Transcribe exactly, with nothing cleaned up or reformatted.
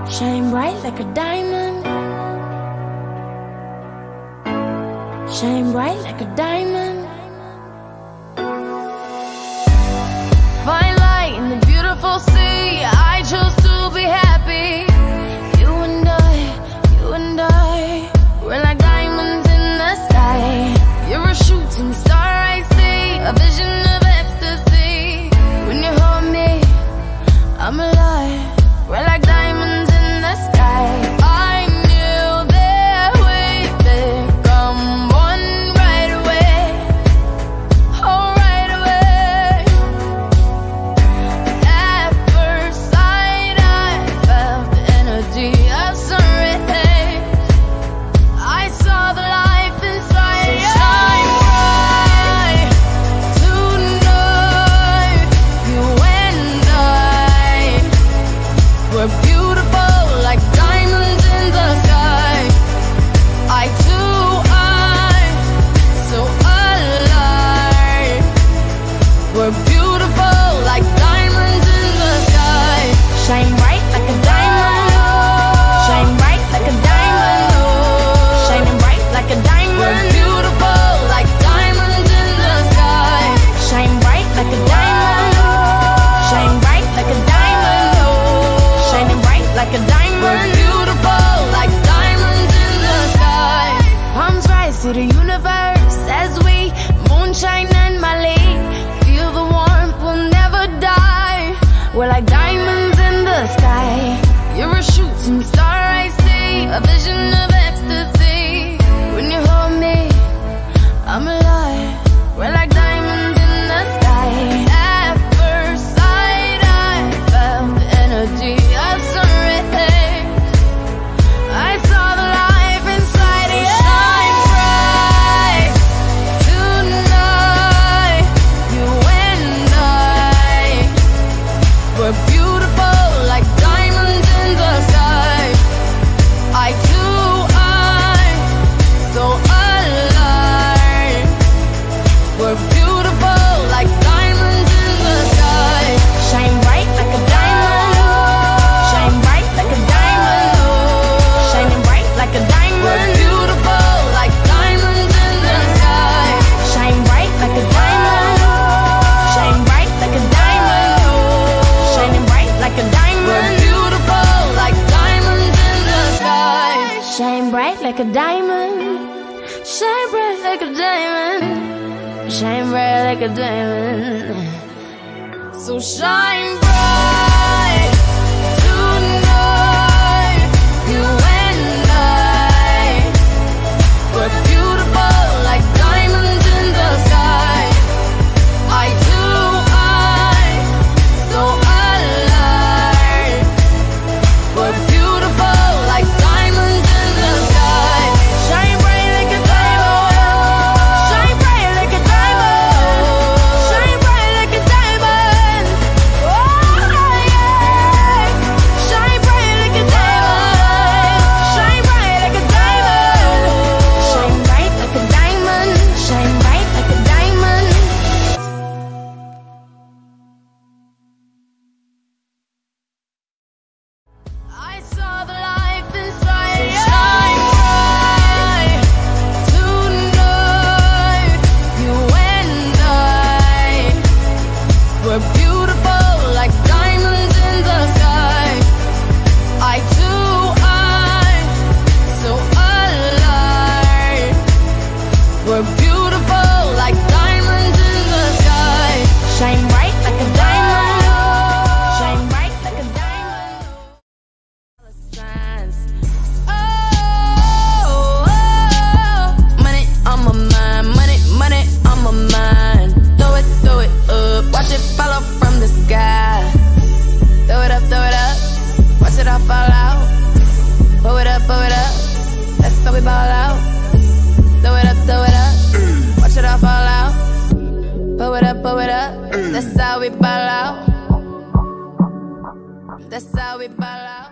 Shine bright like a diamond. Shine bright like a diamond. Find light in the beautiful sea. I chose to be happy. You and I, you and I, we're like diamonds in the sky. You're a shooting star, I see, a vision of ecstasy. When you hold me, I'm alive. We're like diamonds in the sky. I knew that we'd become one right away. Oh, right away. At first sight, I felt the energy of sun rays. I saw the life inside you. Shine bright tonight. You and I, we're beautiful like diamonds in the sky. I too, I, so alive. We're beautiful like diamonds in the sky. Shine bright like a diamond. Shine bright like a diamond. Shining bright like a diamond. We're beautiful like diamonds in the sky. Shine bright like a diamond. Shine bright like a diamond. Shining bright like a diamond. We're beautiful like diamonds in the sky. Palms rise to the universe as we moonshine and Mali. Feel the warmth, we'll never die. We're like diamonds in the sky. You're a shooting star, I see, a vision of ecstasy. When you hold me, I'm alive. We're like diamonds in the sky. At first sight, I felt the energy of sun rays. I saw the life inside you. Shine bright tonight. You and I, we're beautiful like diamonds in the sky. I too, I, so alive. We're beautiful like diamonds in the sky. Shine bright like a diamond. Shine bright like a diamond. Shining bright like a diamond. We're beautiful like diamonds in the sky. Shine bright like a diamond. Shine bright like a diamond. Shining bright like a diamond. We're beautiful like diamonds in the sky. Shine bright like a diamond. Shine bright like a diamond. Shine bright like a diamond. So shine bright tonight. You and I, we're beautiful like diamonds in the sky. I too, I, so alive. We're beautiful like diamonds in the sky. Shine bright like a diamond. Shine bright like a diamond. Shine bright like a diamond. Oh yeah. Shine bright like a diamond. Shine bright like a diamond. Shine bright like a diamond. Shine bright like a diamond. I saw the life inside you. Shine bright tonight. You and I, we're beautiful like diamonds in the sky. I too, I, so alive. We're beautiful like diamonds in the sky. Shine bright like a diamond. Shine bright like a diamond. Signs. Oh, oh, money on my mind, money, money on my mind. Throw it, throw it up, watch it fall off from the sky. Throw it up, throw it up, watch it all fall out. Pull it up, pull it up, that's how we ball out. Throw it up, throw it up, watch it all fall out. Pull it up, pull it up, that's how we ball out. That's how we ball out.